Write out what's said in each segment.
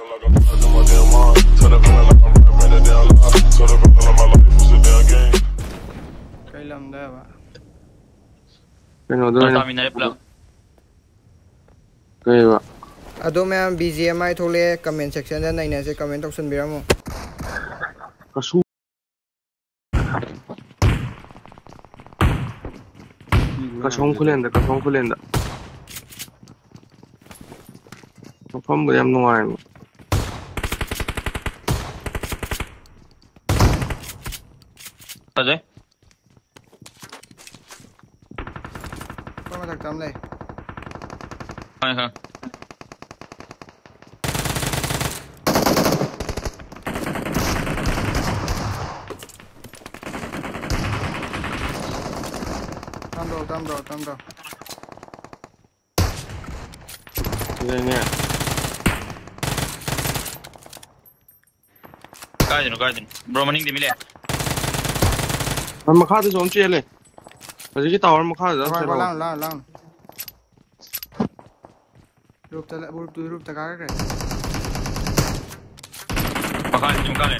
Cái lầm đây bạn. Cái nào đây? Cái bạn. Ado मैं BGMI थोले comment section da naine se comment option biramo. Kasu. Kasong kulenda. Mafam ba yam nuway mo? Ajay. Kau tak tam lay. Hai. Tam bro. Ini. Kaidin. Bro maning di mile. Makha de zone chele. Aji ki tower makha da chelo. Lang. Rup ta ka ke. Makha jum ka le.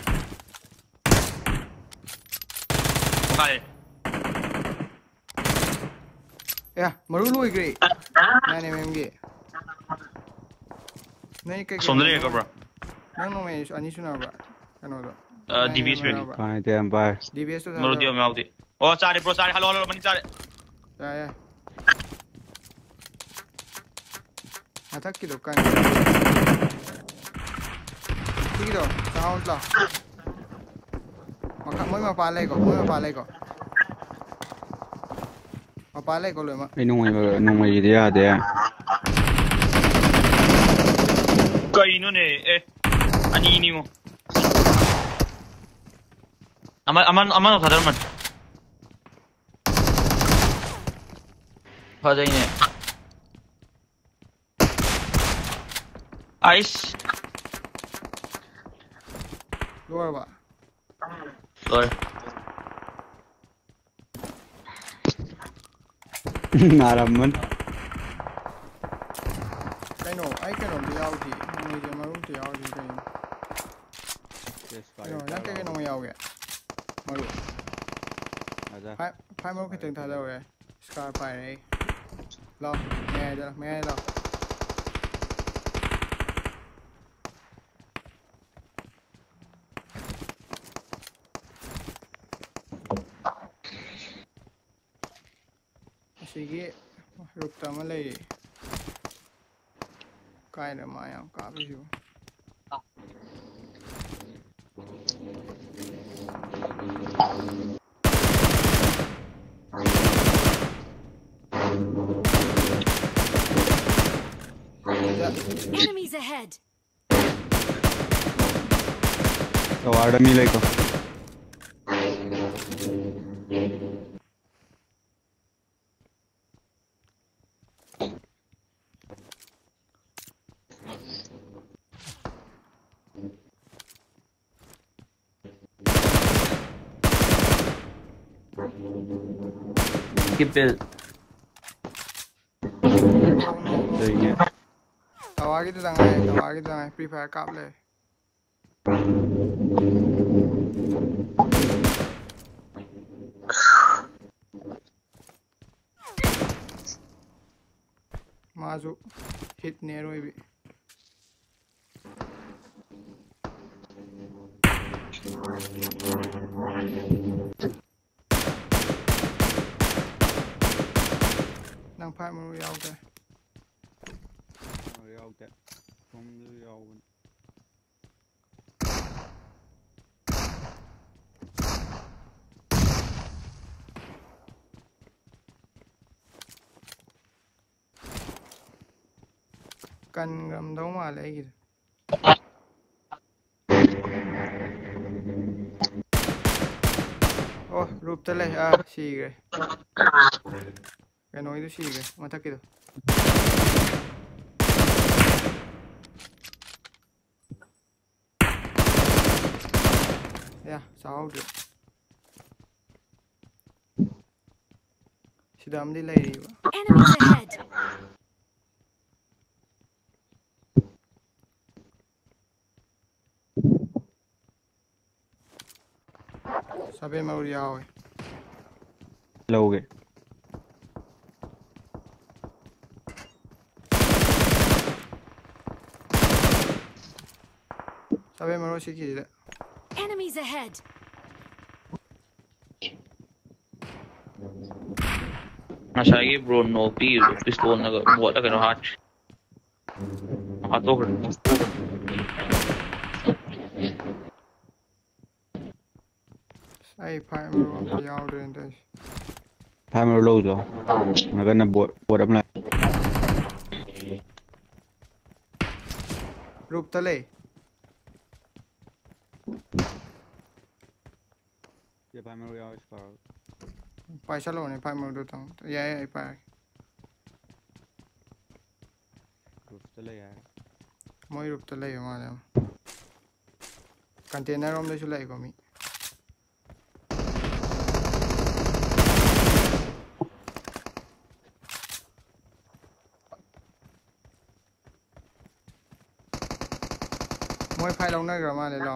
Ya, maru lui gre. Nane memge. Nai ke. Sondre ka bro. Nang no me ani suna bro. Kano do. DBS ready. Fine, damn bye. DBS to. Maru dio me audi. Oh, sorry bro, sorry. Hello, mani sorry. Ya. Attack ki dukan. Sige do, sound la. Moi ma palai ko. Mapalay ko lema. Nung may idea de. Kaino ne ani mo. Aman sadar man. Fajay ne. Ice. Luar ba. Rồi. Naraman. Cái nổ đi ao thì người thì mà đi ao thì cái. Rồi, nhắc cái nổ ao kìa. Mà đủ. Phải một cái từng thay đâu rồi. Scar phải đấy. Lo, nghe lo. Sige, rụt tầm ở đây cái là mai không cả ví dụ Enemies ahead. तो आड़ मिले को Keep it. tàu cái này prepare cáp lên Mazu hit nè rồi bị đang phải một rau kìa không rau cần gầm đấu mà lấy gì ô rụp tới đây à xì rồi cái nói tôi xì rồi mà thắc kìa ya sao được sidam đi lấy đi Enemies ahead. 7 màu yaoi Lâu kìa. 7 màu xí kì đấy. Enemies ahead. Masaya bro no pi pistol na buat ka no hat. Hato ka. Ai phải màu phải yao đến đây. Time lâu rồi. Nó gần là bộ đâm lại. Rụp ta lệ. Giờ time rồi vào. Phải sao này phải màu đồ thằng. Yeah, ai phải. Roof tới lấy à. Mỗi rụp ta lệ mà làm. Container om đây chú lệ của mình. Mỗi phải lòng này rồi mà để lòng.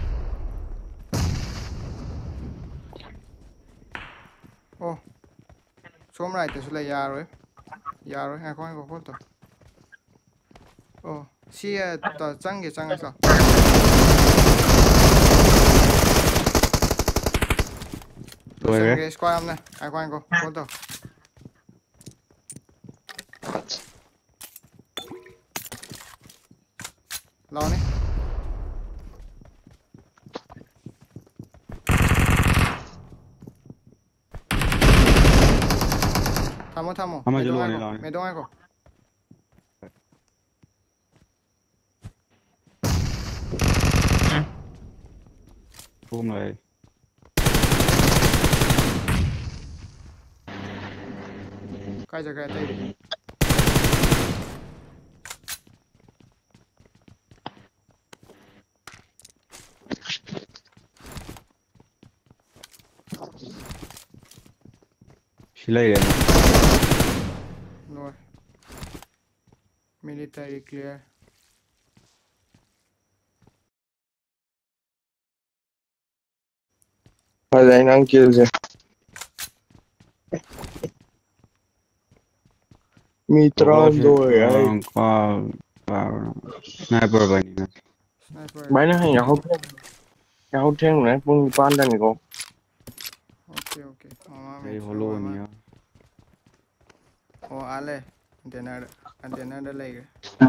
Ô, xuống lại từ lấy già rồi, hai con có tốt. Ô, xia tờ trắng cái sao? Tôi sẽ cái squad này, hai con có tốt. Lo này. Thamo. Thamo chứ luôn này lo này. Mày đông ai không? Boom rồi. Cái gì cái đây? Lấy đấy. Rồi. Military clear. Phải đánh năng kill gì. Mitron rồi ấy. Qua sniper vậy nè. Sniper. Máy nó hay là không thêm này, không quan đây này cô. Ok. Đây holo nhỉ. Oh, ale. Antenna đã lấy rồi.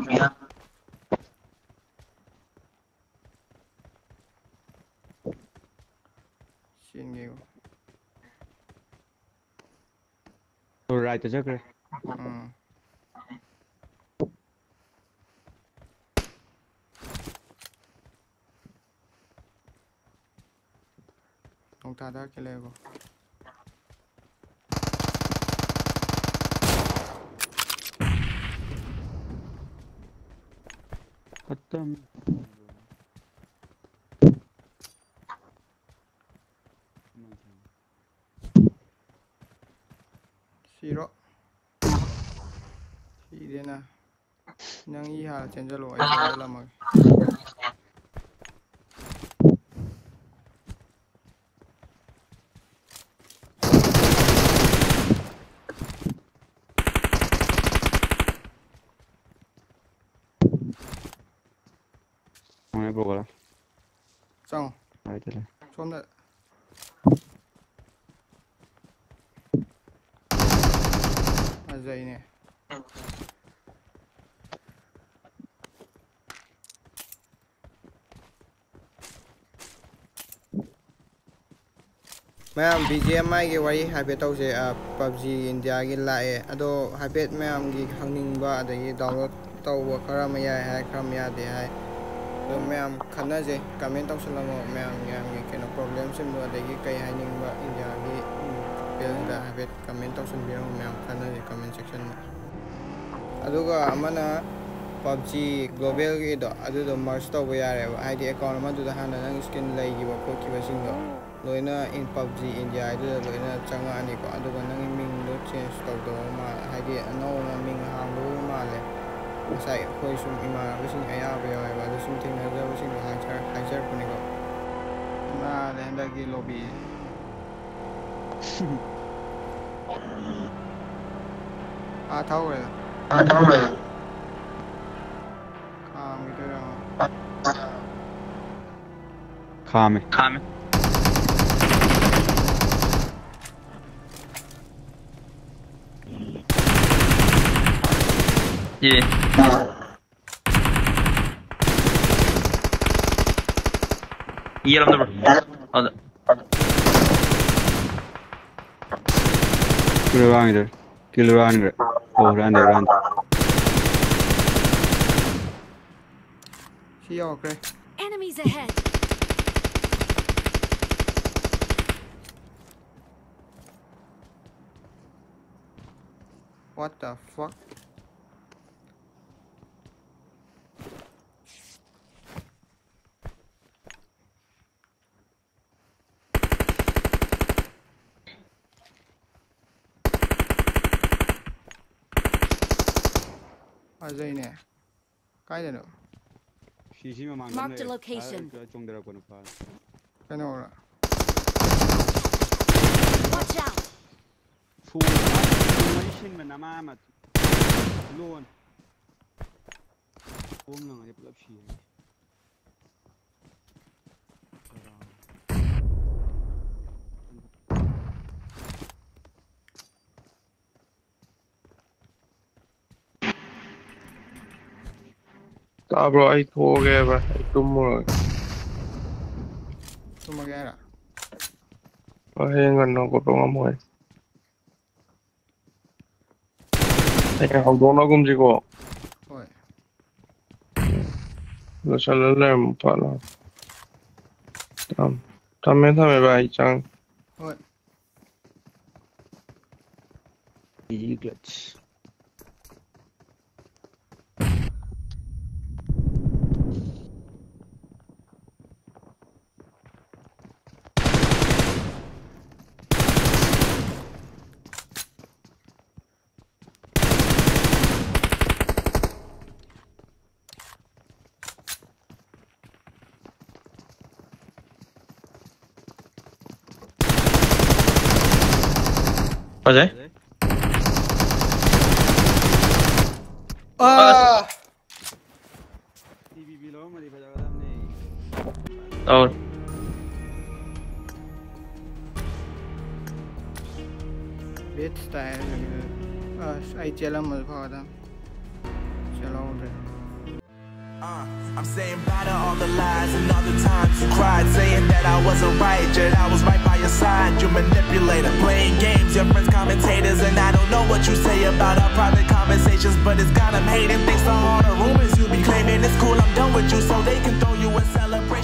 Xin nhiều. Tôi right tới chắc rồi. Ông ta đã cái level. Khottam. Zero. Thì đến à. Nang y hà trên cho lỗi cho làm rồi. Không ai bố rồi. Xong. Đấy thế này. Xuống đây. Dây nè. Ma'am, BGMI cái wari habit tau se PUBG India cái lại ado habit ma'am cái hangning ba adagi download tau wa khara maya hai khara maya de hai so ma'am khana je comment tau salamo ma'am cái kena problem sim do adagi kai haning ba India cái build da habit comment tau sun biro ma'am khana je comment section aduga amana PUBG global cái do adu do merge tau ba yare ba ID account ma du da hana nang skin lai gi ba ko ki ba sing do loina in PUBG India adu loina changa ani ko adu ga nang ming do change tau do ma ID ano ma ming hang do ma le sai khoi sum ima ba sing aya ba ya ba sum thing na da ba sing ha char ko ni ko na le nda ki lobby thâu rồi cái tôi đâu Khame. Yeah. Yeah, I'm the on the Kill around there. Kill around there. Oh, run there, run. She okay. Enemies ahead. What the fuck? Ở đây nè. Cái này nữa. Marked a location. Cái nào rồi? Watch out. Shin mà nằm mà luôn. Ôm lần này lập xì. bro, ai thua ghê vậy, ai tung rồi. Tung mà ghê à? Hay gần nó có tung lắm rồi. Anh học đúng nó cũng gì có. Ôi. Nó sẽ lên một phát nào. Tầm mấy thằng bài chẳng. Ôi. Eaglets. What's that? TV below mà đi phải ra đâm này. Oh. Biết style ai chơi lắm mà phò đó. Chơi lâu rồi. I'm saying bye to all the lies and all the times you cried, saying that I wasn't right, yet I was right by your side. You manipulator, playing games, your friends commentators, and I don't know what you say about our private conversations, but it's got them hating. Thanks to all the rumors you be claiming, it's cool, I'm done with you, so they can throw you a celebration.